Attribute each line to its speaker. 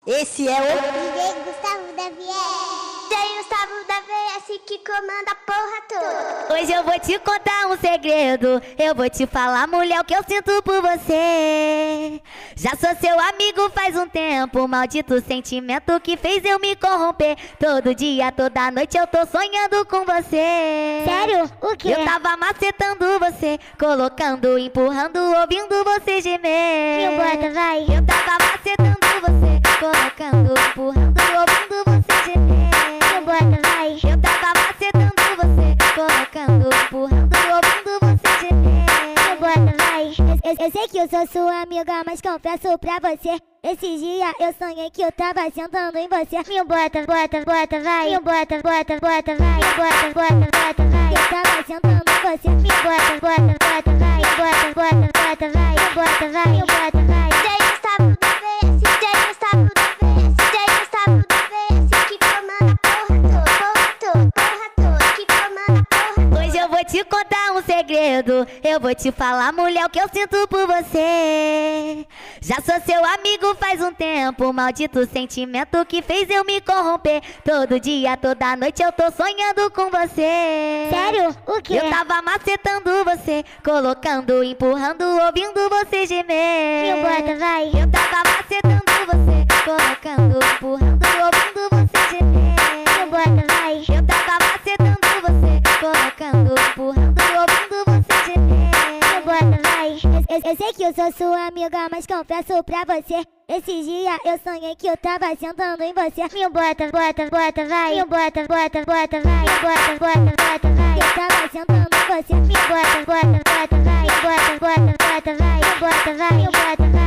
Speaker 1: Esse é o
Speaker 2: DJ Gustavo da VS. DJ Gustavo da VS que comanda a porra toda.
Speaker 3: Hoje eu vou te contar um segredo. Eu vou te falar, mulher, o que eu sinto por você. Já sou seu amigo faz um tempo. Maldito sentimento que fez eu me corromper. Todo dia, toda noite eu tô sonhando com você.
Speaker 2: Sério? O quê?
Speaker 3: Eu tava macetando você, colocando, empurrando, ouvindo você gemer.
Speaker 2: Meu bota, vai.
Speaker 3: Eu tava macetando você, colocando, empurrando, ouvindo você gemer.
Speaker 2: Meu bota, vai.
Speaker 3: Eu tava macetando você, colocando, empurrando, ouvindo você gemer.
Speaker 2: Meu bota, vai. Eu sei que eu sou sua amiga, mas confesso pra você, esses dias eu sonhei que eu tava sentando em você. Meu bota, bota, bota, vai. Meu bota, bota, bota, vai. Meu bota, bota, bota, vai. Eu tava sentando em você. Meu bota, bota, bota, vai. Meu bota, bota, bota, vai. Meu bota, vai. Meu bota, vai. DJ Gustavo da VS, DJ Gustavo da VS, DJ Gustavo da VS que comanda a porra toda, que comanda a porra toda.
Speaker 3: Hoje eu vou te contar um segredo. Eu vou te falar, mulher, o que eu sinto por você. Já sou seu amigo faz um tempo. Maldito sentimento que fez eu me corromper. Todo dia, toda noite eu tô sonhando com você.
Speaker 2: Sério? O quê?
Speaker 3: Eu tava macetando você, colocando, empurrando, ouvindo você gemer.
Speaker 2: Meu bota, vai.
Speaker 3: Eu tava macetando você, colocando, empurrando, ouvindo você gemer.
Speaker 2: Meu bota, vai.
Speaker 3: Eu tava macetando você, colocando, empurrando, ouvindo você gemer.
Speaker 2: Meu bota, vai. Eu sei que eu sou sua amiga, mas confesso pra você, esses dias eu sonhei que eu tava sentando em você. Meu bota, bota, bota, vai. Meu bota, bota, bota, vai. Meu bota, bota, bota, vai. Eu tava sentando em você. Meu bota, bota, bota, vai. Meu bota, bota, bota, vai. Meu bota, vai. Meu bota, vai.